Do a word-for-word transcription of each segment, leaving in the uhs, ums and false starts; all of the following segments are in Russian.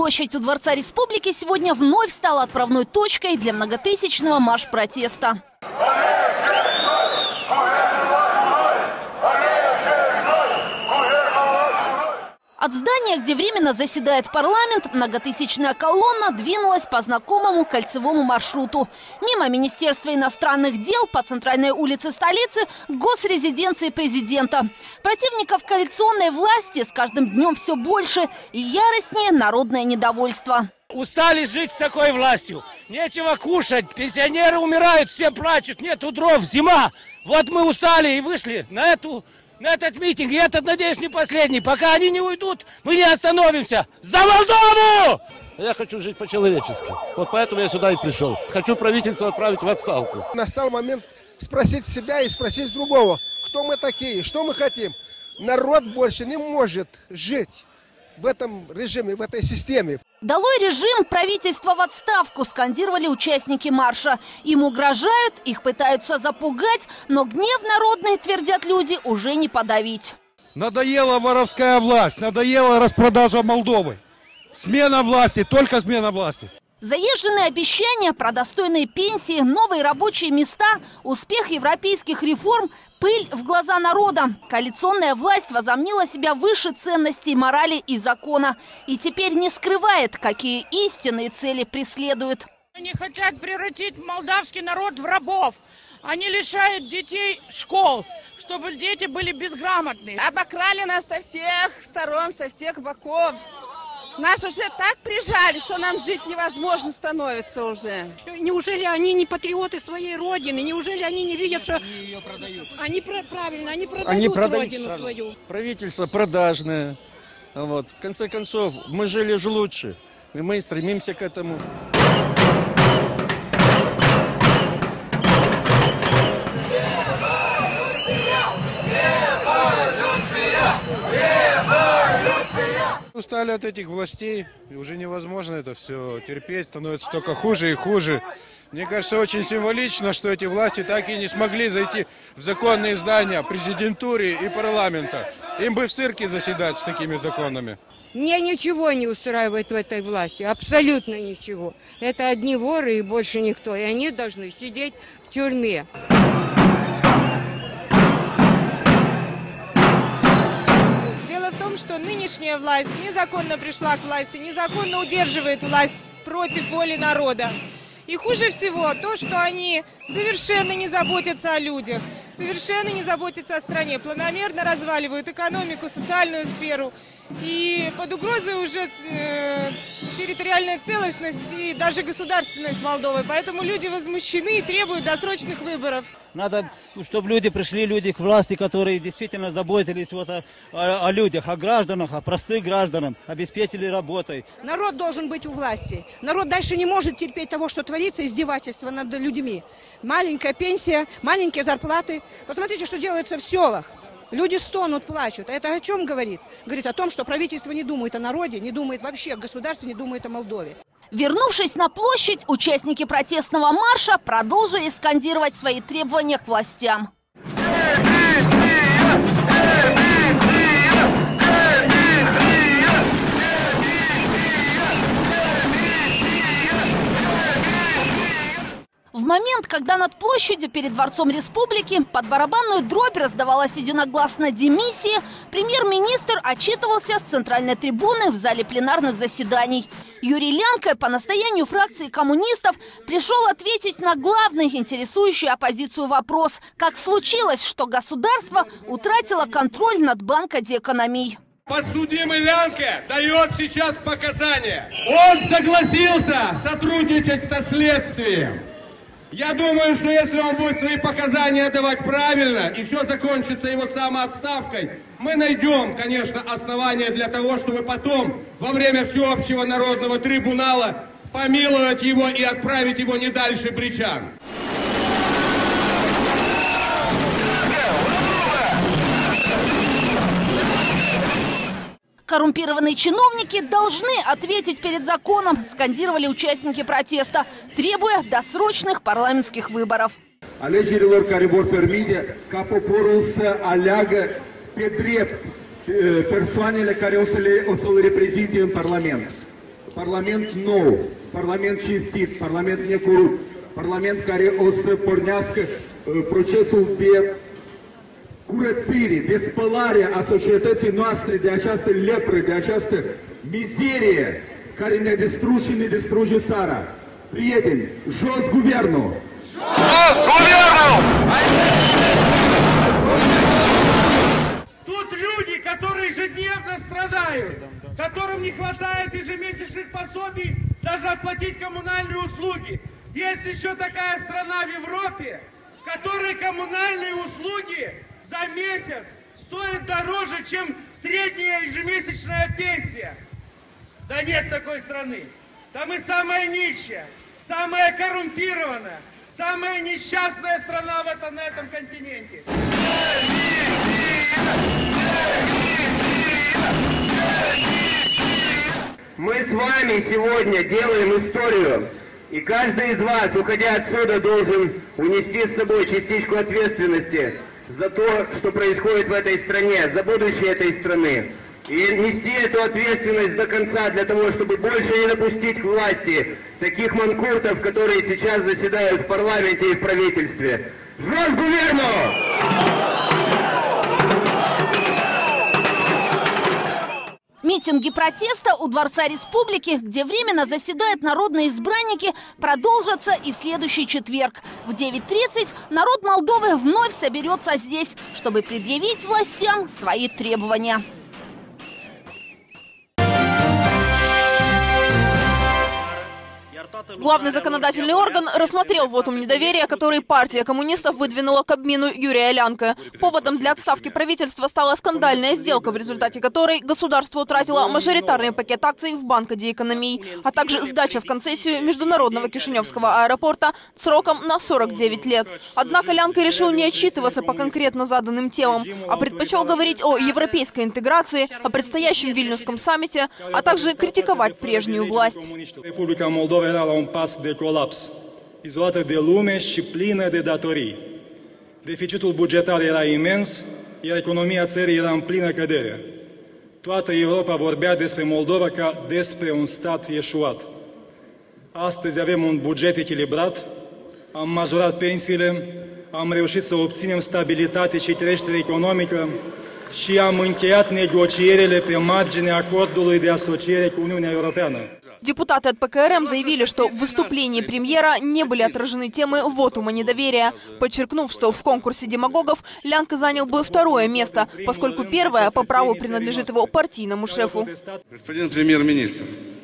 Площадь у Дворца Республики сегодня вновь стала отправной точкой для многотысячного марш-протеста. От здания, где временно заседает парламент, многотысячная колонна двинулась по знакомому кольцевому маршруту. Мимо Министерства иностранных дел по центральной улице столицы к госрезиденции президента. Противников коалиционной власти с каждым днем все больше и яростнее народное недовольство. Устали жить с такой властью. Нечего кушать, пенсионеры умирают, все плачут, нету дров, зима. Вот мы устали и вышли на эту... На этот митинг, и этот, надеюсь, не последний. Пока они не уйдут, мы не остановимся. За Молдову! Я хочу жить по-человечески. Вот поэтому я сюда и пришел. Хочу правительство отправить в отставку. Настал момент спросить себя и спросить другого, кто мы такие, что мы хотим. Народ больше не может жить в этом режиме, в этой системе. «Долой режим, правительство в отставку», скандировали участники марша. Им угрожают, их пытаются запугать, но гнев народный, твердят люди, уже не подавить. Надоела воровская власть, надоела распродажа Молдовы. Смена власти, только смена власти. Заезженные обещания про достойные пенсии, новые рабочие места, успех европейских реформ, пыль в глаза народа. Коалиционная власть возомнила себя выше ценностей морали и закона. И теперь не скрывает, какие истинные цели преследует. Они хотят превратить молдавский народ в рабов. Они лишают детей школ, чтобы дети были безграмотные. Обокрали нас со всех сторон, со всех боков. Нас уже так прижали, что нам жить невозможно становится уже. Неужели они не патриоты своей родины? Неужели они не видят, что... Они ее продают. Они правильно, они продают, они продают родину правильно. Свою. Правительство продажное. Вот. В конце концов, мы жили же лучше. И мы стремимся к этому. Устали от этих властей, и уже невозможно это все терпеть, становится только хуже и хуже. Мне кажется, очень символично, что эти власти так и не смогли зайти в законные здания президентуры и парламента. Им бы в цирке заседать с такими законами. Мне ничего не устраивает в этой власти, абсолютно ничего. Это одни воры и больше никто, и они должны сидеть в тюрьме. Что нынешняя власть незаконно пришла к власти, незаконно удерживает власть против воли народа. И хуже всего то, что они совершенно не заботятся о людях, совершенно не заботятся о стране, планомерно разваливают экономику, социальную сферу. И под угрозой уже э, территориальная целостность и даже государственность Молдовы. Поэтому люди возмущены и требуют досрочных выборов. Надо, чтобы люди пришли, люди к власти, которые действительно заботились вот о, о, о людях, о гражданах, о простых гражданах, обеспечили работой. Народ должен быть у власти. Народ дальше не может терпеть того, что творится, издевательство над людьми. Маленькая пенсия, маленькие зарплаты. Посмотрите, что делается в селах. Люди стонут, плачут. Это о чем говорит? Говорит о том, что правительство не думает о народе, не думает вообще о государстве, не думает о Молдове. Вернувшись на площадь, участники протестного марша продолжили скандировать свои требования к властям. В момент, когда над площадью перед Дворцом Республики под барабанную дробь раздавалась единогласно демиссия, премьер-министр отчитывался с центральной трибуны в зале пленарных заседаний. Юрий Лянко по настоянию фракции коммунистов пришел ответить на главный интересующий оппозицию вопрос: как случилось, что государство утратило контроль над банкодиэкономией. Подсудимый Лянко дает сейчас показания. Он согласился сотрудничать со следствием. Я думаю, что если он будет свои показания давать правильно, и все закончится его самоотставкой, мы найдем, конечно, основания для того, чтобы потом, во время всеобщего народного трибунала, помиловать его и отправить его не дальше Бричан. Коррумпированные чиновники должны ответить перед законом, скандировали участники протеста, требуя досрочных парламентских выборов. Alegerilor care vor permite ca poporul să aleagă pe drept persoanele care o să le o să-l reprezinte în Parlament. parlament nou, parlament cinstit, parlament necorupt, parlament care o să pornească procesul de curățire, de spălare a societății noastre de această lepră, de această mizerie care ne distrug și ne distruge țara. Prieteni, jos guvernul! Jos guvernul! Тут люди, которые ежедневно страдают, которым не хватает ежемесячных пособий даже оплатить коммунальные услуги. Есть еще такая страна в Европе, которой коммунальные услуги за месяц стоят дороже, чем средняя ежемесячная пенсия. Да нет такой страны. Там и самая нищая, самая коррумпированная, самая несчастная страна в этом, на этом континенте. Мы с вами сегодня делаем историю, и каждый из вас, уходя отсюда, должен унести с собой частичку ответственности за то, что происходит в этой стране, за будущее этой страны. И нести эту ответственность до конца, для того, чтобы больше не допустить к власти таких манкуртов, которые сейчас заседают в парламенте и в правительстве. Жрать гуверну! Митинги протеста у Дворца Республики, где временно заседают народные избранники, продолжатся и в следующий четверг. В девять тридцать народ Молдовы вновь соберется здесь, чтобы предъявить властям свои требования. Главный законодательный орган рассмотрел вотум недоверия, который партия коммунистов выдвинула к Кабмину Юрия Лянка. Поводом для отставки правительства стала скандальная сделка, в результате которой государство утратило мажоритарный пакет акций в Банка де Экономии, а также сдача в концессию международного Кишиневского аэропорта сроком на сорок девять лет. Однако Лянка решил не отчитываться по конкретно заданным темам, а предпочел говорить о европейской интеграции, о предстоящем Вильнюсском саммите, а также критиковать прежнюю власть. Era la un pas de colaps, izolată de lume și plină de datorii. Deficitul bugetar era imens, iar economia țării era în plină cădere. Toată Europa vorbea despre Moldova ca despre un stat eșuat. Astăzi avem un buget echilibrat, am majorat pensiile, am reușit să obținem stabilitate și creștere economică și am încheiat negocierile pe marginea acordului de asociere cu Uniunea Europeană. Депутаты от ПКРМ заявили, что в выступлении премьера не были отражены темы вотума недоверия, подчеркнув, что в конкурсе демагогов Лянка занял бы второе место, поскольку первое по праву принадлежит его партийному шефу. Господин премьер-министр,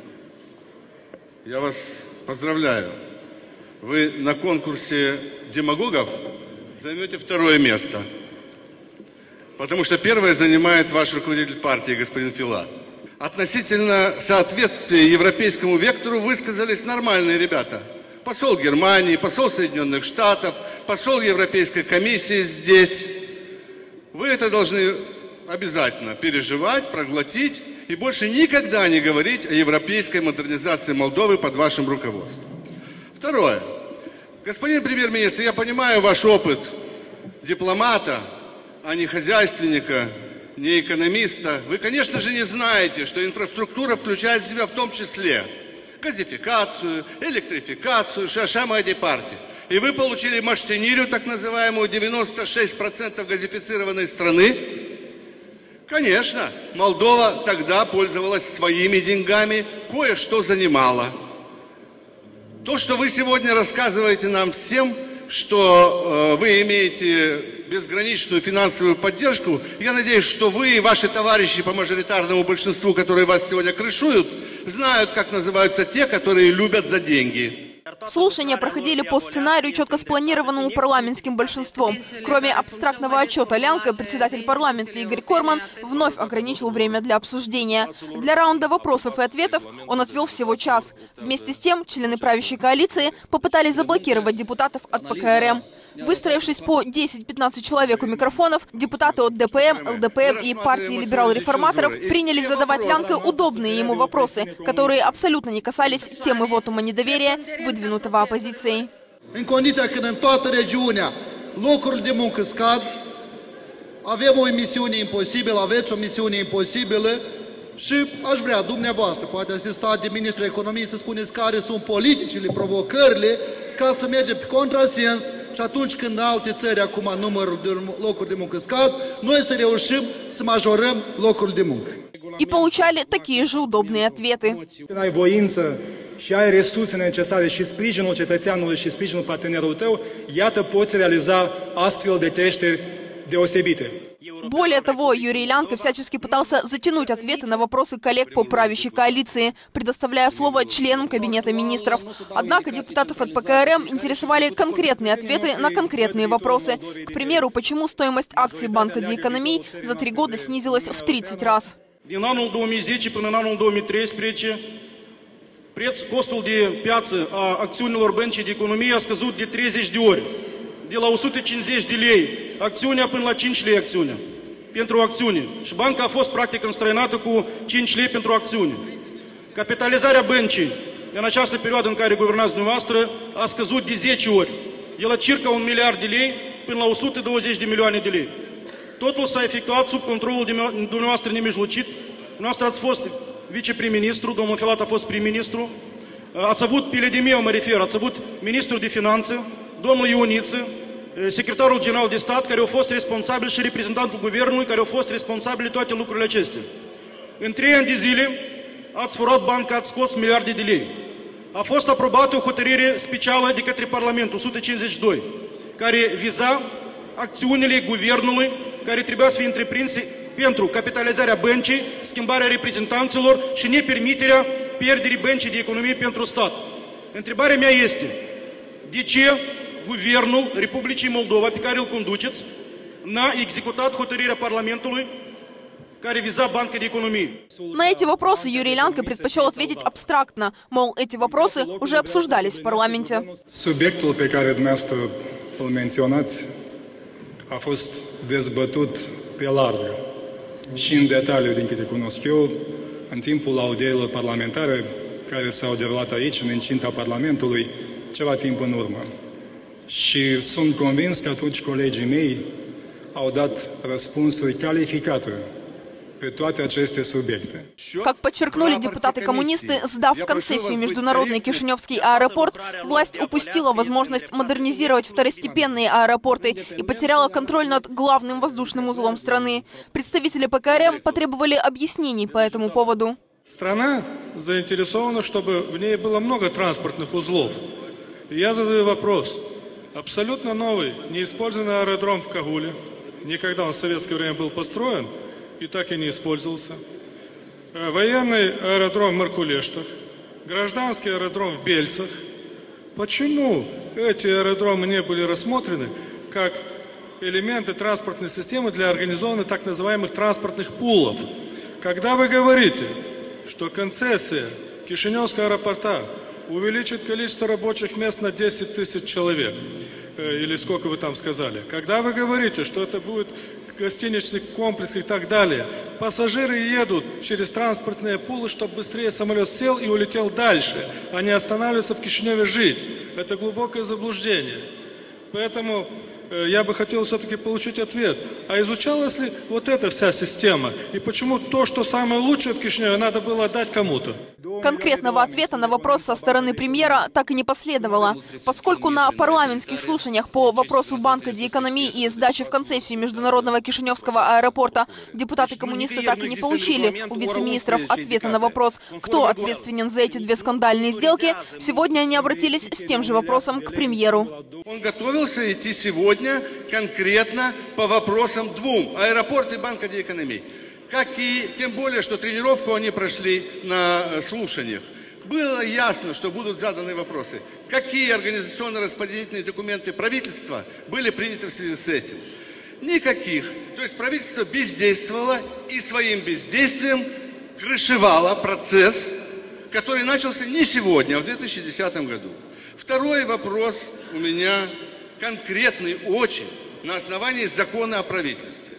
я вас поздравляю. Вы на конкурсе демагогов займете второе место, потому что первое занимает ваш руководитель партии, господин Филат. Относительно соответствия европейскому вектору высказались нормальные ребята. Посол Германии, посол Соединенных Штатов, посол Европейской комиссии здесь. Вы это должны обязательно переживать, проглотить и больше никогда не говорить о европейской модернизации Молдовы под вашим руководством. Второе. Господин премьер-министр, я понимаю ваш опыт дипломата, а не хозяйственника, не экономиста. Вы, конечно же, не знаете, что инфраструктура включает в себя в том числе газификацию, электрификацию, шашама этой партии. И вы получили маштинирю, так называемую, девяносто шесть процентов газифицированной страны. Конечно, Молдова тогда пользовалась своими деньгами, кое-что занимала. То, что вы сегодня рассказываете нам всем, что э, вы имеете безграничную финансовую поддержку, я надеюсь, что вы и ваши товарищи по мажоритарному большинству, которые вас сегодня крышуют, знают, как называются те, которые любят за деньги. Слушания проходили по сценарию, четко спланированному парламентским большинством. Кроме абстрактного отчета Лянка, председатель парламента Игорь Корман вновь ограничил время для обсуждения. Для раунда вопросов и ответов он отвел всего час. Вместе с тем, члены правящей коалиции попытались заблокировать депутатов от ПКРМ. Выстроившись по десять-пятнадцать человек у микрофонов, депутаты от ДПМ, ЛДПР и партии либерал-реформаторов принялись задавать Лянке удобные ему вопросы, которые абсолютно не касались темы вотума недоверия, выдвинутого оппозицией. În condiția când în toată regiunea locurile de muncă scad, avem o misiune imposibilă, aveți o misiune imposibilă, Și aș vrea dumneavoastră, poate asistat de Ministrul Economiei, să spuneți care sunt politicile, provocările, ca să mergem pe contrasens și atunci când alte țări acum numărul de locuri de muncă scad, noi să reușim să majorăm locurile de muncă. И получали такие же удобные ответы. Ai voință și ai resursele necesare și sprijinul cetățeanului și sprijinul partenerului tău, iată poți realiza astfel de creșteri deosebite. Более того, Юрий Ильянко всячески пытался затянуть ответы на вопросы коллег по правящей коалиции, предоставляя слово членам Кабинета министров. Однако депутатов от ПКРМ интересовали конкретные ответы на конкретные вопросы. К примеру, почему стоимость акций Банка de Economii за три года снизилась в тридцать раз. Din anul două mii zece până în anul două mii treisprezece, preț, costul de piață a acțiunilor Băncii de Economie a scăzut de treizeci de ori, de la o sută cincizeci de lei acțiunea până la cinci lei acțiunea pentru o acțiune. Și banca a fost practic înstrăinată cu cinci lei pentru o acțiune. Capitalizarea băncii în această perioadă în care guvernați dumneavoastră a scăzut de zece ori, de la circa un miliard de lei până la o sută douăzeci de milioane de lei. Totul s-a efectuat sub controlul dumneavoastră nemijlocit. Dumneavoastră ați fost viceprim-ministru, domnul Filat a fost prim-ministru. Ați avut, pe de meu mă refer, ați avut ministrul de finanțe, domnul Ioniță, secretarul general de stat, care au fost responsabil și reprezentantul guvernului, care au fost responsabili toate lucrurile acestea. În trei ani de zile ați furat banca, ați scos miliarde de lei. A fost aprobată o hotărâre specială de către Parlament, o sută cincizeci și doi, care viza acțiunile guvernului care trebuia să fie întreprinse pentru capitalizarea băncii, schimbarea reprezentanților și nepermiterea pierderii Băncii de Economie pentru stat. Întrebarea mea este, de ce Guvernul Republicii Moldova, pe care îl conduceți, n-a executat hotărârea Parlamentului care виза Банка de Economie? На эти вопросы Юрий Ильянко предпочел ответить абстрактно, мол, эти вопросы уже обсуждались в парламенте. Subiectul pe care dumneavoastră îl menționați a fost dezbătut pe larg și în detaliu, din câte cunosc eu, în timpul audierilor parlamentare care s-au derulat aici, în incinta Parlamentului, ceva timp în urmă. Și sunt convins că atunci colegii mei au dat răspunsuri calificate pe toate aceste subiecte. Как подчеркнули депутаты-коммунисты, сдав в концессию международный Кишиневский аэропорт, власть упустила возможность модернизировать второстепенные аэропорты и потеряла контроль над главным воздушным узлом страны. Представители ПКРМ потребовали объяснений по этому поводу. Страна заинтересована, чтобы в ней было много транспортных узлов. И я задаю вопрос. Абсолютно новый, неиспользованный аэродром в Кагуле. Никогда он в советское время был построен и так и не использовался. Военный аэродром в Маркулештах, гражданский аэродром в Бельцах. Почему эти аэродромы не были рассмотрены как элементы транспортной системы для организованных так называемых транспортных пулов? Когда вы говорите, что концессия Кишиневского аэропорта увеличит количество рабочих мест на десять тысяч человек, или сколько вы там сказали. Когда вы говорите, что это будет гостиничный комплекс и так далее, пассажиры едут через транспортные пулы, чтобы быстрее самолет сел и улетел дальше, а не останавливаться в Кишиневе жить. Это глубокое заблуждение. Поэтому я бы хотел все-таки получить ответ. А изучалась ли вот эта вся система? И почему то, что самое лучшее в Кишиневе, надо было отдать кому-то? Конкретного ответа на вопрос со стороны премьера так и не последовало. Поскольку на парламентских слушаниях по вопросу Банка de Economii и сдачи в концессию международного Кишиневского аэропорта депутаты-коммунисты так и не получили у вице-министров ответа на вопрос, кто ответственен за эти две скандальные сделки, сегодня они обратились с тем же вопросом к премьеру. Он готовился идти сегодня конкретно по вопросам двум: аэропорт и Банка de Economii. Как и тем более, что тренировку они прошли на слушаниях. Было ясно, что будут заданы вопросы. Какие организационно-распределительные документы правительства были приняты в связи с этим? Никаких. То есть правительство бездействовало и своим бездействием крышевало процесс, который начался не сегодня, а в две тысячи десятом году. Второй вопрос у меня конкретный очень на основании закона о правительстве,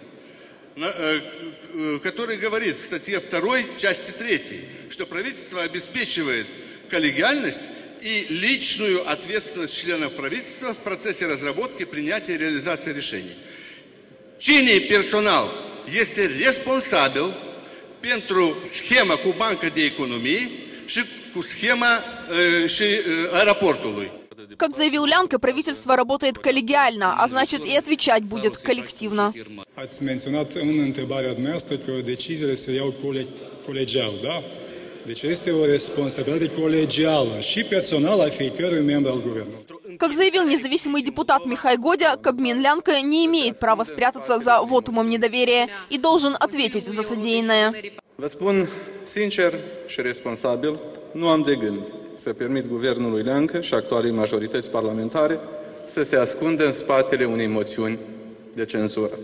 который говорит в статье второй, части третьей, что правительство обеспечивает коллегиальность и личную ответственность членов правительства в процессе разработки, принятия и реализации решений. Чинный персонал, если респонсабил pentru schema cu Banca de Economie și cu schema și аэропортului. Как заявил Лянка, правительство работает коллегиально, а значит и отвечать будет коллективно. Ați menționat în întrebarea dumneavoastră că deciziile se iau colegial, da? Deci este o responsabilitate colegială și personală a fiecărui membru al guvernului. Как заявил независимый депутат Михай Годя, Кабмин Лянка не имеет права спрятаться за вотумом недоверия и должен ответить за содеянное. Vă spun sincer și responsabil, nu am de gând să permit guvernului Leancă și actualei majorități parlamentare să se ascundă în spatele unei moțiuni de cenzură.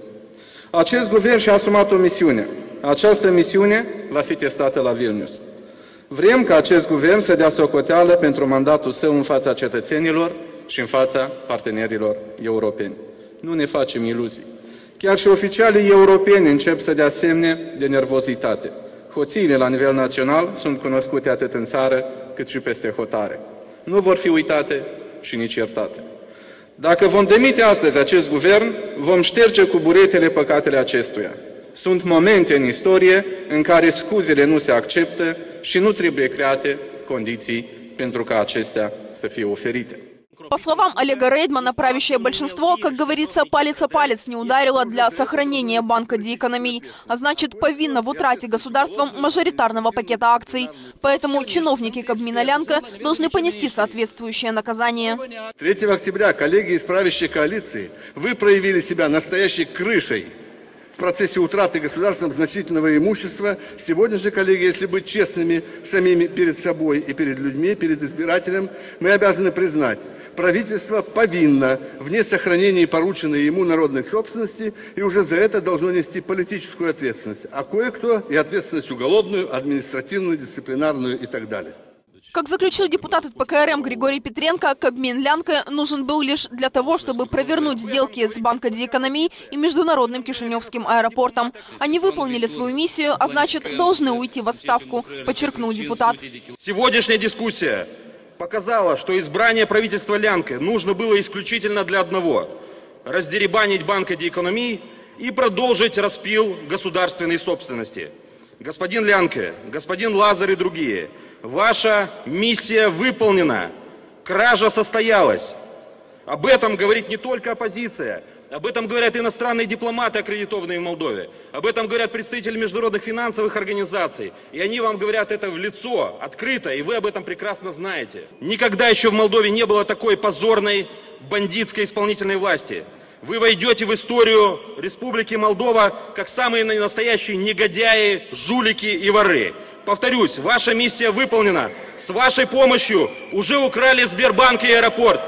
Acest guvern și-a asumat o misiune. Această misiune va fi testată la Vilnius. Vrem ca acest guvern să dea socoteală pentru mandatul său în fața cetățenilor și în fața partenerilor europeni. Nu ne facem iluzii. Chiar și oficialii europeni încep să dea semne de nervozitate. Hoțiile la nivel național sunt cunoscute atât în țară cât și peste hotare. Nu vor fi uitate și nici iertate. Dacă vom demite astăzi acest guvern, vom șterge cu buretele păcatele acestuia. Sunt momente în istorie în care scuzele nu se acceptă și nu trebuie create condiții pentru ca acestea să fie oferite. По словам Олега Рейдмана, правящее большинство, как говорится, палец о палец не ударило для сохранения Банка де Экономии, а значит, повинно в утрате государством мажоритарного пакета акций. Поэтому чиновники Кабмина Лянка должны понести соответствующее наказание. третьего октября коллеги из правящей коалиции, вы проявили себя настоящей крышей в процессе утраты государством значительного имущества. Сегодня же, коллеги, если быть честными самими перед собой и перед людьми, перед избирателем, мы обязаны признать, правительство повинно в несохранении порученной ему народной собственности и уже за это должно нести политическую ответственность, а кое-кто и ответственность уголовную, административную, дисциплинарную и так далее. Как заключил депутат от ПКРМ Григорий Петренко, Кабмин Лянка нужен был лишь для того, чтобы провернуть сделки с Банка де Экономии и Международным Кишиневским аэропортом. Они выполнили свою миссию, а значит, должны уйти в отставку, подчеркнул депутат. Сегодняшняя дискуссия показала, что избрание правительства Лянка нужно было исключительно для одного – раздеребанить Банка де Экономии и продолжить распил государственной собственности. Господин Лянка, господин Лазарь и другие – ваша миссия выполнена, кража состоялась. Об этом говорит не только оппозиция, об этом говорят иностранные дипломаты, аккредитованные в Молдове, об этом говорят представители международных финансовых организаций, и они вам говорят это в лицо, открыто, и вы об этом прекрасно знаете. Никогда еще в Молдове не было такой позорной бандитской исполнительной власти. Вы войдете в историю Республики Молдова как самые настоящие негодяи, жулики и воры. Повторюсь, ваша миссия выполнена. С вашей помощью уже украли Сбербанк и аэропорт.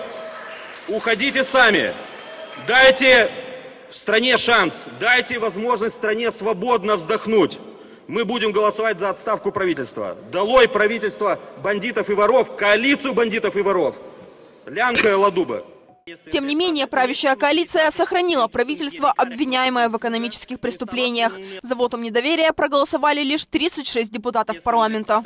Уходите сами. Дайте стране шанс. Дайте возможность стране свободно вздохнуть. Мы будем голосовать за отставку правительства. Долой правительство бандитов и воров, коалицию бандитов и воров. Лянка и Ладуба. Тем не менее, правящая коалиция сохранила правительство, обвиняемое в экономических преступлениях. За вотом недоверия проголосовали лишь тридцать шесть депутатов парламента.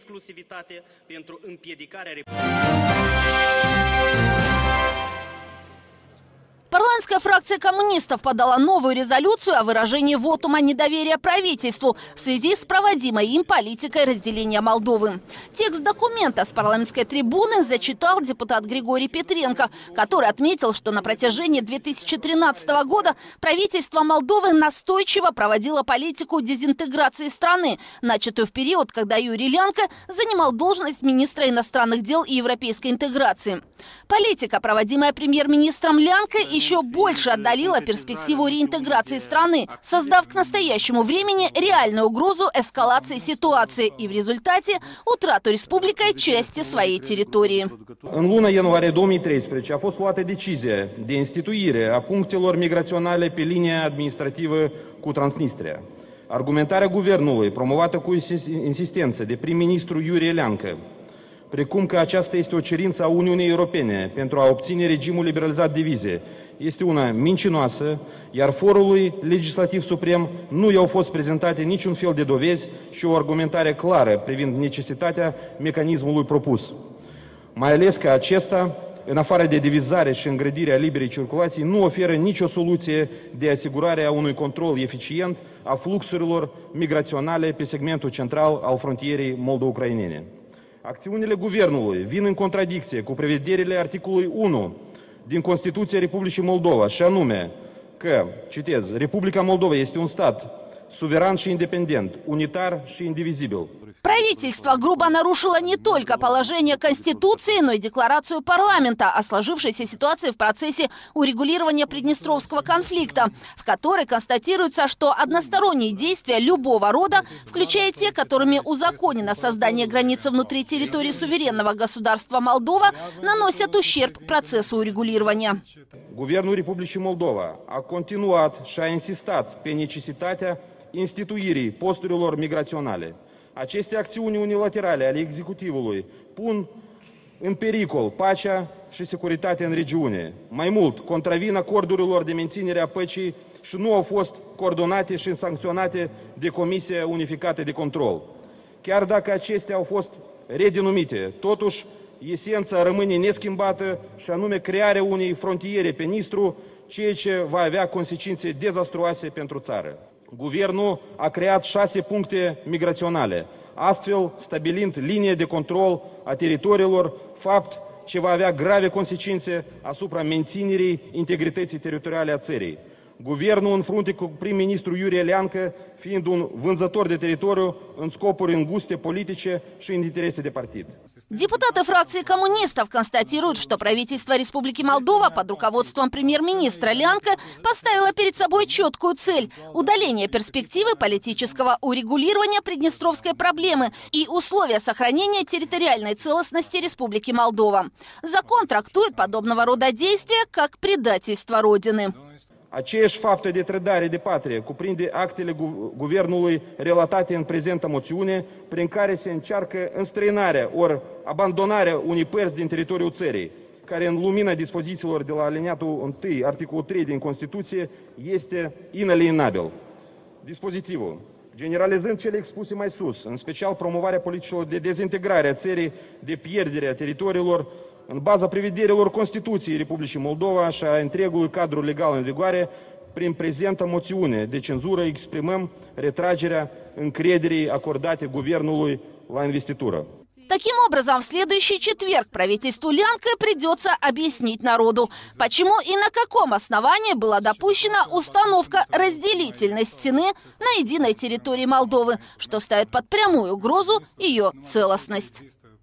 Парламентская фракция коммунистов подала новую резолюцию о выражении вотума недоверия правительству в связи с проводимой им политикой разделения Молдовы. Текст документа с парламентской трибуны зачитал депутат Григорий Петренко, который отметил, что на протяжении две тысячи тринадцатого года правительство Молдовы настойчиво проводило политику дезинтеграции страны, начатую в период, когда Юрий Лянка занимал должность министра иностранных дел и европейской интеграции. Политика, проводимая премьер-министром Лянка, еще больше отдалила перспективу реинтеграции страны, создав к настоящему времени реальную угрозу эскалации ситуации и в результате утрату республикой части своей территории. În luna ianuarie două mii treisprezece a fost luată decizia de instituire a punctelor migraționale pe linia administrativă cu Transnistria. Argumentarea guvernului, promovată cu insistență de prim-ministru Iurie Leancă, precum că aceasta este o cerință a Uniunii Europene pentru a obține regimul liberalizat de vize, este una mincinoasă, iar forului legislativ suprem nu i-au fost prezentate niciun fel de dovezi și o argumentare clară privind necesitatea mecanismului propus. Mai ales că acesta în afară de divizare și îngrădirea liberei circulații, nu oferă nicio soluție de asigurare a unui control eficient a fluxurilor migraționale pe segmentul central al frontierei moldo-ucrainene. Acțiunile guvernului vin în contradicție cu prevederile articolului unu din Constituția Republicii Moldova, și anume că, citez, Republica Moldova este un stat суверен и индепендент, унитар и индивизибл. Правительство грубо нарушило не только положение Конституции, но и декларацию парламента о сложившейся ситуации в процессе урегулирования Приднестровского конфликта, в которой констатируется, что односторонние действия любого рода, включая те, которыми узаконено создание границы внутри территории суверенного государства Молдова, наносят ущерб процессу урегулирования. Guvernul Republicii Moldova a continuat și a insistat pe necesitatea instituirii posturilor migraționale. Aceste acțiuni unilaterale ale executivului pun în pericol pacea și securitatea în regiune. Mai mult, contravin acordurilor de menținere a păcii și nu au fost coordonate și sancționate de Comisia Unificată de Control. Chiar dacă acestea au fost redenumite, totuși esența rămâne neschimbată, și anume crearea unei frontiere pe Nistru, ceea ce va avea consecințe dezastruoase pentru țară. Guvernul a creat șase puncte migraționale, astfel stabilind linie de control a teritoriilor, fapt ce va avea grave consecințe asupra menținerii integrității teritoriale a țării. Guvernul, în frunte cu prim-ministru Iurie Leancă, fiind un vânzător de teritoriu în scopuri înguste politice și în interese de partid. Депутаты фракции коммунистов констатируют, что правительство Республики Молдова под руководством премьер-министра Лянка поставило перед собой четкую цель – удаление перспективы политического урегулирования приднестровской проблемы и условия сохранения территориальной целостности Республики Молдова. Закон трактует подобного рода действия как предательство Родины. Aceeași faptă de trădare de patrie cuprinde actele gu guvernului relatate în prezentă moțiune, prin care se încearcă înstrăinarea ori abandonarea unei părți din teritoriul țării, care în lumina dispozițiilor de la aliniatul unu, articolul trei din Constituție, este inalienabil. Dispozitivul, generalizând cele expuse mai sus, în special promovarea politicilor de dezintegrare a țării, de pierdere a teritoriilor, în baza prevederilor Constituției Republicii Moldova și a întregului cadru legal în vigoare, prin prezenta moțiune de cenzură exprimăm retragerea încrederii acordate guvernului la investitură. Таким образом, в следующий четверг правительству Лянка придется объяснить народу, почему и на каком основании была допущена установка разделительной стены на единой территории Молдовы, что ставит под прямую угрозу ее целостность.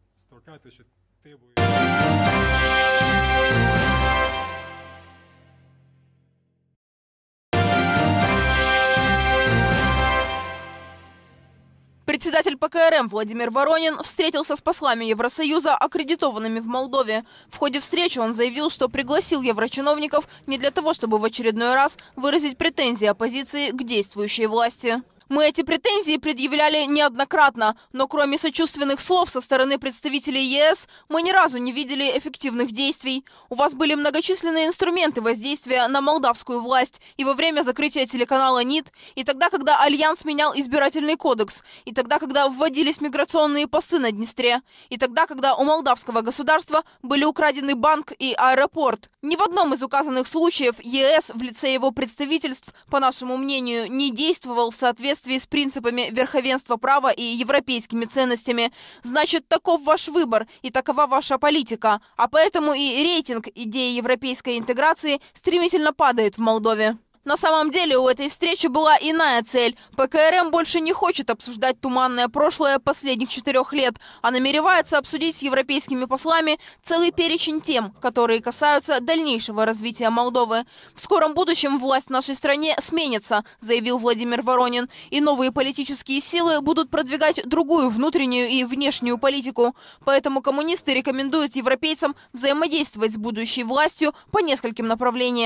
Председатель ПКРМ Владимир Воронин встретился с послами Евросоюза, аккредитованными в Молдове. В ходе встречи он заявил, что пригласил еврочиновников не для того, чтобы в очередной раз выразить претензии оппозиции к действующей власти. Мы эти претензии предъявляли неоднократно, но кроме сочувственных слов со стороны представителей ЕС, мы ни разу не видели эффективных действий. У вас были многочисленные инструменты воздействия на молдавскую власть и во время закрытия телеканала НИТ, и тогда, когда Альянс менял избирательный кодекс, и тогда, когда вводились миграционные посты на Днестре, и тогда, когда у молдавского государства были украдены банк и аэропорт. Ни в одном из указанных случаев ЕС в лице его представительств, по нашему мнению, не действовал в соответствии с принципами верховенства права и европейскими ценностями. Значит, таков ваш выбор и такова ваша политика. А поэтому и рейтинг идеи европейской интеграции стремительно падает в Молдове. На самом деле у этой встречи была иная цель. ПКРМ больше не хочет обсуждать туманное прошлое последних четырех лет, а намеревается обсудить с европейскими послами целый перечень тем, которые касаются дальнейшего развития Молдовы. В скором будущем власть в нашей стране сменится, заявил Владимир Воронин, и новые политические силы будут продвигать другую внутреннюю и внешнюю политику. Поэтому коммунисты рекомендуют европейцам взаимодействовать с будущей властью по нескольким направлениям.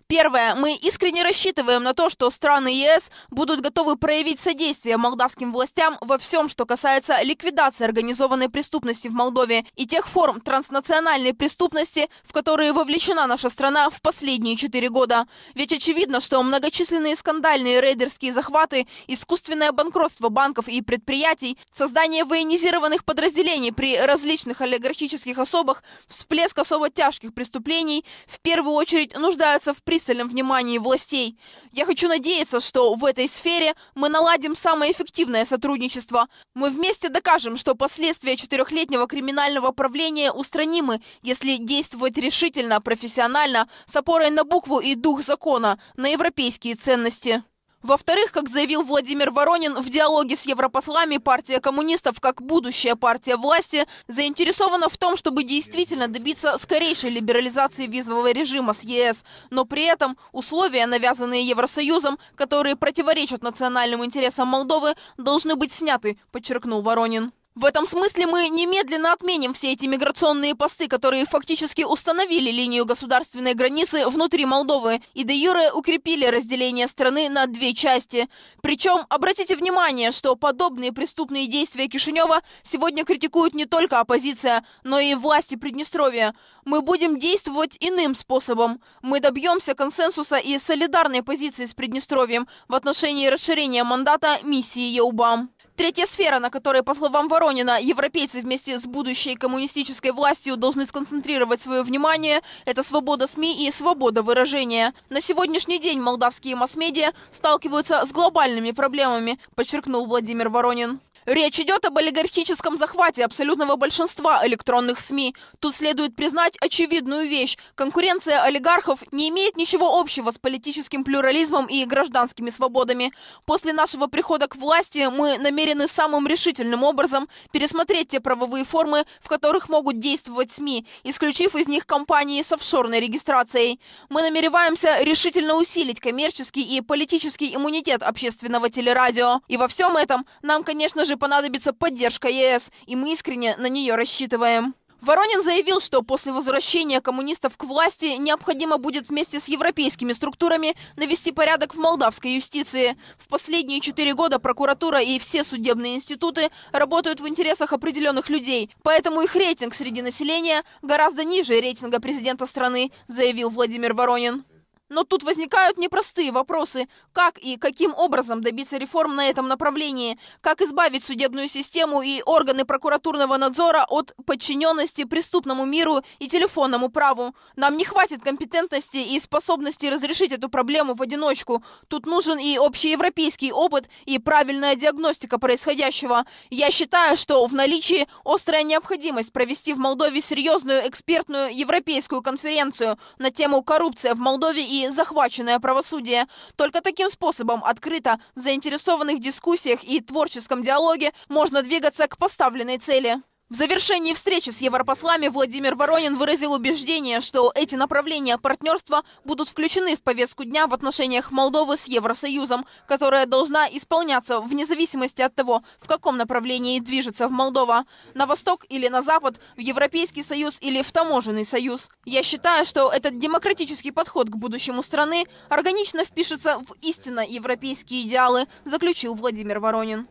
Первое. Мы искренне рассчитываем на то, что страны ЕС будут готовы проявить содействие молдавским властям во всем, что касается ликвидации организованной преступности в Молдове и тех форм транснациональной преступности, в которые вовлечена наша страна в последние четыре года. Ведь очевидно, что многочисленные скандальные рейдерские захваты, искусственное банкротство банков и предприятий, создание военизированных подразделений при различных олигархических особах, всплеск особо тяжких преступлений в первую очередь нуждаются в пристальном внимании властей. Я хочу надеяться, что в этой сфере мы наладим самое эффективное сотрудничество. Мы вместе докажем, что последствия четырехлетнего криминального правления устранимы, если действовать решительно, профессионально, с опорой на букву и дух закона, на европейские ценности. Во-вторых, как заявил Владимир Воронин, в диалоге с европослами партия коммунистов, как будущая партия власти, заинтересована в том, чтобы действительно добиться скорейшей либерализации визового режима с ЕС. Но при этом условия, навязанные Евросоюзом, которые противоречат национальным интересам Молдовы, должны быть сняты, подчеркнул Воронин. В этом смысле мы немедленно отменим все эти миграционные посты, которые фактически установили линию государственной границы внутри Молдовы и де юре укрепили разделение страны на две части. Причем, обратите внимание, что подобные преступные действия Кишинева сегодня критикуют не только оппозиция, но и власти Приднестровья. Мы будем действовать иным способом. Мы добьемся консенсуса и солидарной позиции с Приднестровьем в отношении расширения мандата миссии ЕУБАМ. Третья сфера, на которой, по словам Воронина, европейцы вместе с будущей коммунистической властью должны сконцентрировать свое внимание, это свобода СМИ и свобода выражения. На сегодняшний день молдавские масс-медиа сталкиваются с глобальными проблемами, подчеркнул Владимир Воронин. Речь идет об олигархическом захвате абсолютного большинства электронных СМИ. Тут следует признать очевидную вещь. Конкуренция олигархов не имеет ничего общего с политическим плюрализмом и гражданскими свободами. После нашего прихода к власти мы намерены самым решительным образом пересмотреть те правовые формы, в которых могут действовать СМИ, исключив из них компании с офшорной регистрацией. Мы намереваемся решительно усилить коммерческий и политический иммунитет общественного телерадио. И во всем этом нам, конечно же, понадобится поддержка ЕС, и мы искренне на нее рассчитываем. Воронин заявил, что после возвращения коммунистов к власти необходимо будет вместе с европейскими структурами навести порядок в молдавской юстиции. В последние четыре года прокуратура и все судебные институты работают в интересах определенных людей, поэтому их рейтинг среди населения гораздо ниже рейтинга президента страны, заявил Владимир Воронин. Но тут возникают непростые вопросы. Как и каким образом добиться реформ на этом направлении? Как избавить судебную систему и органы прокуратурного надзора от подчиненности преступному миру и телефонному праву? Нам не хватит компетентности и способности разрешить эту проблему в одиночку. Тут нужен и общеевропейский опыт, и правильная диагностика происходящего. Я считаю, что в наличии острая необходимость провести в Молдове серьезную экспертную европейскую конференцию на тему «Коррупция в Молдове» и и захваченное правосудие. Только таким способом, открыто, в заинтересованных дискуссиях и творческом диалоге можно двигаться к поставленной цели. В завершении встречи с европослами Владимир Воронин выразил убеждение, что эти направления партнерства будут включены в повестку дня в отношениях Молдовы с Евросоюзом, которая должна исполняться вне зависимости от того, в каком направлении движется в Молдова – на восток или на запад, в Европейский Союз или в Таможенный союз. Я считаю, что этот демократический подход к будущему страны органично впишется в истинно европейские идеалы, заключил Владимир Воронин.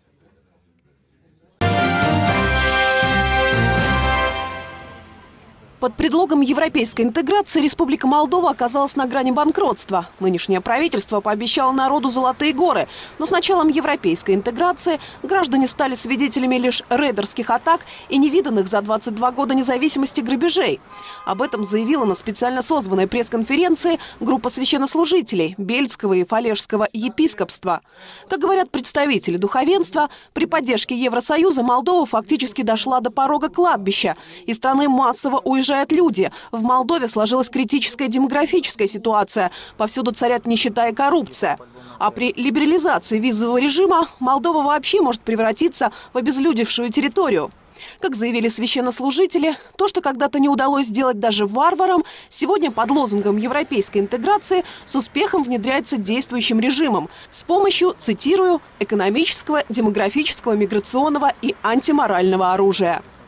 Под предлогом европейской интеграции Республика Молдова оказалась на грани банкротства. Нынешнее правительство пообещало народу золотые горы, но с началом европейской интеграции граждане стали свидетелями лишь рейдерских атак и невиданных за двадцать два года независимости грабежей. Об этом заявила на специально созванной пресс-конференции группа священнослужителей Бельского и Фалежского епископства. Как говорят представители духовенства, при поддержке Евросоюза Молдова фактически дошла до порога кладбища. Из страны массово уезжают люди. В Молдове сложилась критическая демографическая ситуация. Повсюду царят нищета и коррупция. А при либерализации визового режима Молдова вообще может превратиться в обезлюдевшую территорию. Как заявили священнослужители, то, что когда-то не удалось сделать даже варварам, сегодня под лозунгом европейской интеграции с успехом внедряется действующим режимом с помощью, цитирую, экономического, демографического, миграционного и антиморального оружия.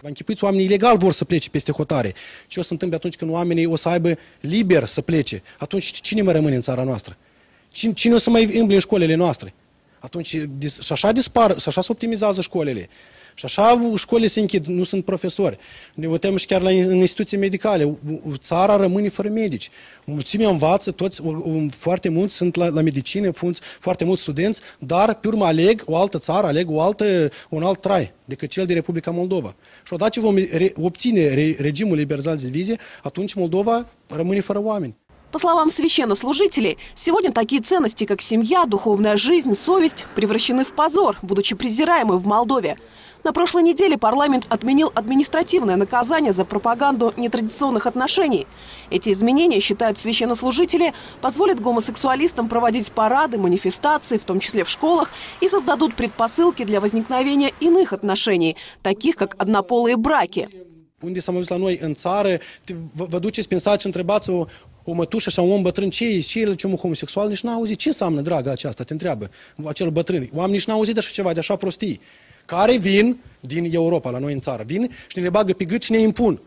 Închipuiți, oamenii ilegal vor să plece peste hotare. Ce o să întâmple atunci când oamenii o să aibă liber să plece? Atunci cine mai rămâne în țara noastră? Cine, cine o să mai îmble în școlile noastre? Atunci și așa dispar, și așa se optimizează școlile. Și așa școlile se închid, nu sunt profesori. Ne uităm și chiar la în instituții medicale. Țara rămâne fără medici. Mulțimea învață, toți, foarte mulți sunt la, la medicină, foarte mulți studenți, dar pe urmă aleg o altă țară, aleg o altă, un alt trai decât cel din Republica Moldova. Și odată ce vom re, obține re, regimul liberalizat de vize, atunci Moldova rămâne fără oameni. По словам священнослужителей, сегодня такие ценности, как семья, духовная жизнь, совесть, превращены в позор, будучи презираемы в Молдове. На прошлой неделе парламент отменил административное наказание за пропаганду нетрадиционных отношений. Эти изменения, считают священнослужители, позволят гомосексуалистам проводить парады, манифестации, в том числе в школах, и создадут предпосылки для возникновения иных отношений, таких как однополые браки. Unde s-am auzit la noi în țară, vă duceți prin sat și întrebați o, o mătușă sau un om bătrân ce e, ce e ce omul homosexual, nici n-a auzit ce înseamnă draga aceasta, te întreabă acel bătrân. Oamenii nici n-au auzit de așa ceva, de așa prostii, care vin din Europa la noi în țară, vin și ne le bagă pe gât și ne impun.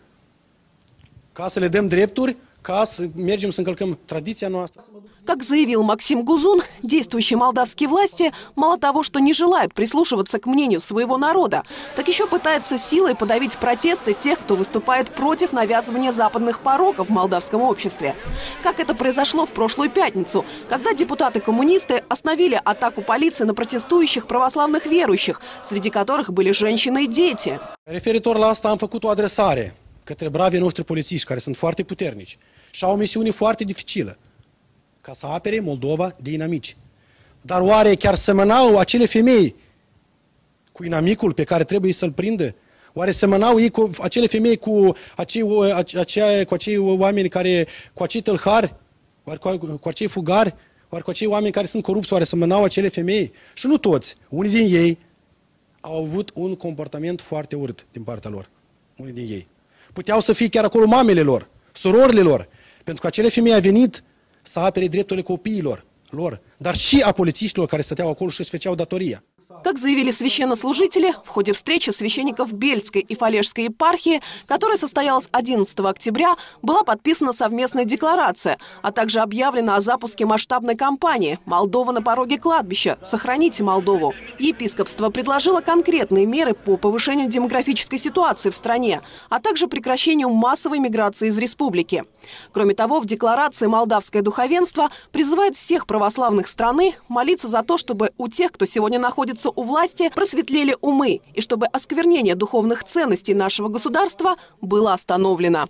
Ca să le dăm drepturi, ca să mergem să încălcăm tradiția noastră. Как заявил Максим Гузун, действующие молдавские власти мало того, что не желают прислушиваться к мнению своего народа, так еще пытаются силой подавить протесты тех, кто выступает против навязывания западных пороков в молдавском обществе. Как это произошло в прошлую пятницу, когда депутаты-коммунисты остановили атаку полиции на протестующих православных верующих, среди которых были женщины и дети. Referitor la asta am făcut o adresare către bravii noștri polițiști, care sunt foarte puternici și au o misiune foarte dificilă, ca să apere Moldova de inamici. Dar oare chiar semănau acele femei cu inamicul pe care trebuie să-l prindă? Oare semănau ei cu acele femei cu acei, acei, cu acei oameni care, cu acei tâlhari? Oare cu, cu acei fugari? Oare cu acei oameni care sunt corupți? Oare semănau acele femei? Și nu toți. Unii din ei au avut un comportament foarte urât din partea lor. Unii din ei. Puteau să fie chiar acolo mamele lor, surorile lor, pentru că acele femei au venit să apere drepturile copiilor lor, dar și a polițiștilor care stăteau acolo și își făceau datoria. Как заявили священнослужители, в ходе встречи священников Бельской и Фалежской епархии, которая состоялась одиннадцатого октября, была подписана совместная декларация, а также объявлено о запуске масштабной кампании «Молдова на пороге кладбища. Сохраните Молдову». Епископство предложило конкретные меры по повышению демографической ситуации в стране, а также прекращению массовой миграции из республики. Кроме того, в декларации молдавское духовенство призывает всех православных страны молиться за то, чтобы у тех, кто сегодня находится у власти, просветлели умы, и чтобы осквернение духовных ценностей нашего государства было остановлено.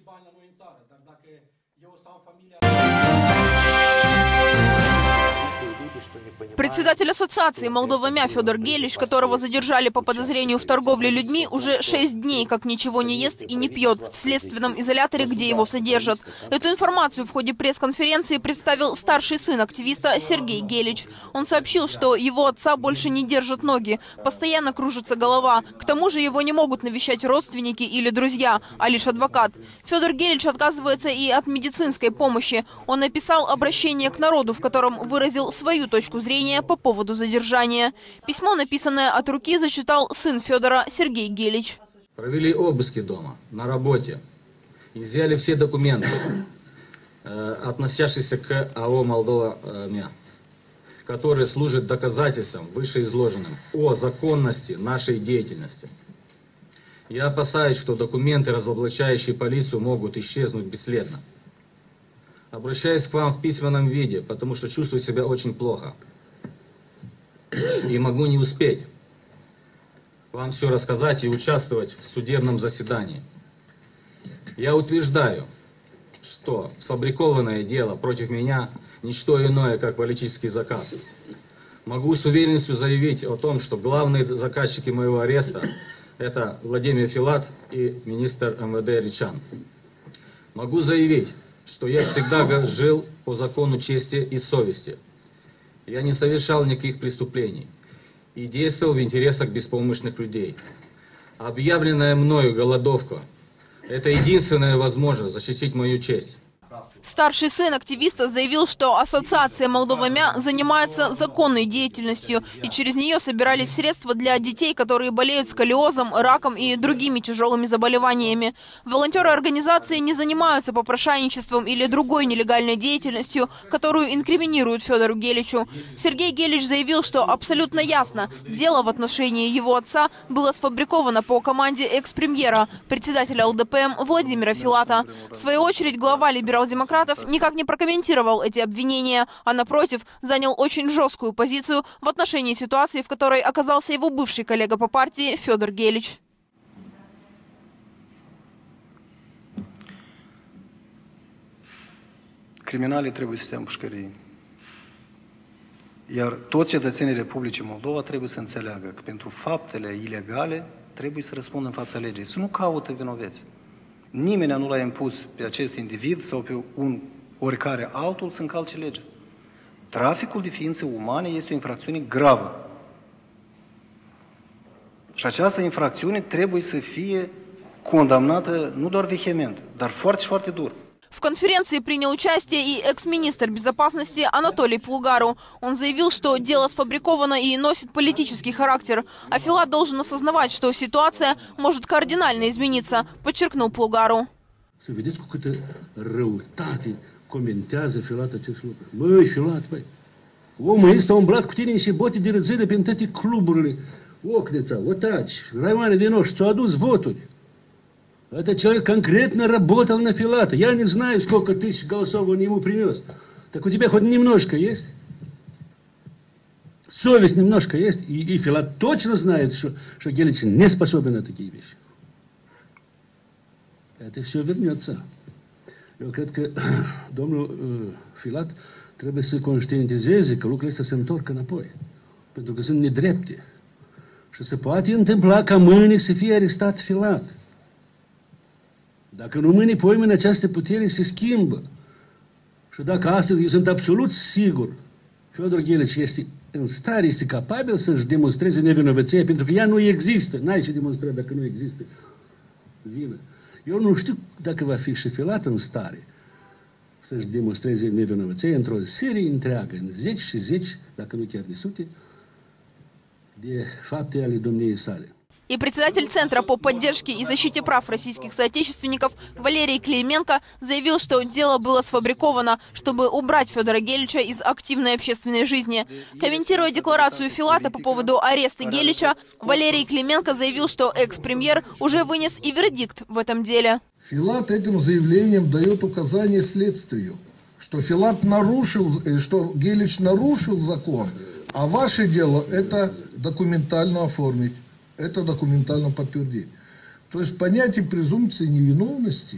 Председатель ассоциации Молдова-МЯ Федор Гелич, которого задержали по подозрению в торговле людьми, уже шесть дней как ничего не ест и не пьет в следственном изоляторе, где его содержат. Эту информацию в ходе пресс-конференции представил старший сын активиста Сергей Гелич. Он сообщил, что его отца больше не держат ноги, постоянно кружится голова. К тому же его не могут навещать родственники или друзья, а лишь адвокат. Федор Гелич отказывается и от медицинской помощи. Он написал обращение к народу, в котором выразил свою точку зрения по поводу задержания. Письмо, написанное от руки, зачитал сын Федора Сергей Гелич. Провели обыски дома, на работе, изъяли все документы, э, относящиеся к АО «Молдова-МЯ», которые служат доказательством вышеизложенным о законности нашей деятельности. Я опасаюсь, что документы, разоблачающие полицию, могут исчезнуть бесследно. Обращаюсь к вам в письменном виде, потому что чувствую себя очень плохо. И могу не успеть вам все рассказать и участвовать в судебном заседании. Я утверждаю, что сфабрикованное дело против меня ничто иное, как политический заказ. Могу с уверенностью заявить о том, что главные заказчики моего ареста – это Владимир Филат и министр эм вэ дэ Ричан. Могу заявить, что я всегда жил по закону чести и совести. Я не совершал никаких преступлений и действовал в интересах беспомощных людей. Объявленная мною голодовка – это единственная возможность защитить мою честь. Старший сын активиста заявил, что Ассоциация Молдова-Мя занимается законной деятельностью, и через нее собирались средства для детей, которые болеют сколиозом, раком и другими тяжелыми заболеваниями. Волонтеры организации не занимаются попрошайничеством или другой нелегальной деятельностью, которую инкриминируют Федору Геличу. Сергей Гелич заявил, что абсолютно ясно, дело в отношении его отца было сфабриковано по команде экс-премьера, председателя ЛДПМ Владимира Филата. В свою очередь, глава либерал-демократов никак не прокомментировал эти обвинения, а напротив, занял очень жесткую позицию в отношении ситуации, в которой оказался его бывший коллега по партии Федор Гелич. Criminalii trebuie să stea în pușcărie. Iar toți cetățenii Republicii Moldova trebuie să înțeleagă că pentru faptele ilegale trebuie să răspundă în fața legii, să nu caute vinoveți. Nimeni nu l-a impus pe acest individ sau pe un oricare altul să încalce legea. Traficul de ființe umane este o infracțiune gravă. Și această infracțiune trebuie să fie condamnată nu doar vehement, dar foarte și foarte dur. В конференции принял участие и экс-министр безопасности Анатолий Плугару. Он заявил, что дело сфабриковано и носит политический характер, а Филат должен осознавать, что ситуация может кардинально измениться, подчеркнул Плугару. Să vedeți cu câtă răutate comentează Filat acest lucru. Măi, Filat, băi, omul ăsta a umblat cu tine niște bote de răzire prin toate cluburile. Ocneța, Otaci, Raioane din Oș, ți-au adus voturi. Это человек конкретно работал на Филата. Я не знаю, сколько тысяч голосов он ему принес. Так у тебя хоть немножко есть? Совесть немножко есть? И, и Филат точно знает, что, что Гелич не способен на такие вещи. Это все вернется. Eu cred că domnul uh, Filat trebuie să conștientizeze că lucrurile astea se întorc înapoi. Pentru că sunt nedrepte. Și se poate întâmpla ca mâine să fie arestat Filat. Dacă nu mâine, poimâine această putere se schimbă. Și dacă astăzi eu sunt absolut sigur, Fiodor Gelici este în stare, este capabil să-și demonstreze nevinovăția, pentru că ea nu există. N-ai ce demonstra dacă nu există vină. Eu nu știu dacă va fi și Filat în stare să-și demonstreze nevinovăția într-o serie întreagă, în zeci și zeci, dacă nu chiar de sute, de fapte ale domniei sale. И председатель Центра по поддержке и защите прав российских соотечественников Валерий Клейменко заявил, что дело было сфабриковано, чтобы убрать Федора Гелича из активной общественной жизни. Комментируя декларацию Филата по поводу ареста Гелича, Валерий Клейменко заявил, что экс-премьер уже вынес и вердикт в этом деле. Филат этим заявлением дает указание следствию, что Филат нарушил, что Гелич нарушил закон, а ваше дело это документально оформить. Это документально подтвердить. То есть понятие презумпции невиновности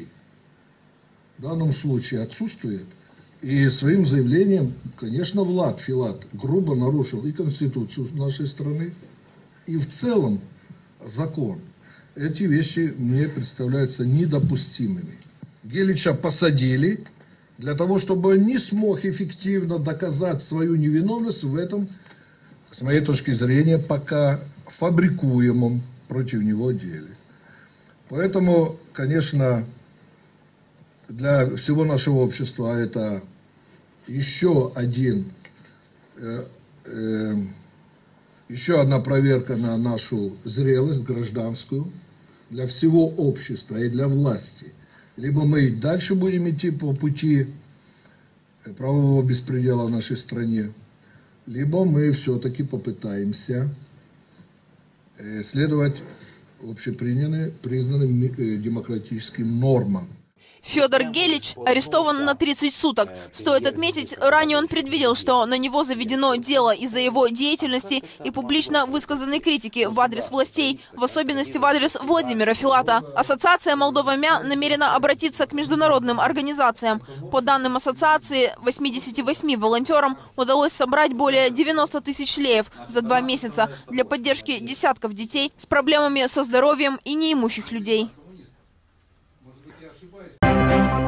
в данном случае отсутствует. И своим заявлением, конечно, Влад Филат грубо нарушил и Конституцию нашей страны, и в целом закон. Эти вещи мне представляются недопустимыми. Гелича посадили для того, чтобы он не смог эффективно доказать свою невиновность в этом, с моей точки зрения, пока фабрикуемом против него деле. Поэтому, конечно, для всего нашего общества это еще один, э, э, еще одна проверка на нашу зрелость гражданскую для всего общества и для власти. Либо мы и дальше будем идти по пути правового беспредела в нашей стране, либо мы все-таки попытаемся следовать общепринятым, признанным демократическим нормам. Федор Гелич арестован на тридцать суток. Стоит отметить, ранее он предвидел, что на него заведено дело из-за его деятельности и публично высказанной критики в адрес властей, в особенности в адрес Владимира Филата. Ассоциация Молдова-Мя намерена обратиться к международным организациям. По данным ассоциации, восьмидесяти восьми волонтерам удалось собрать более девяноста тысяч леев за два месяца для поддержки десятков детей с проблемами со здоровьем и неимущих людей. Thank you.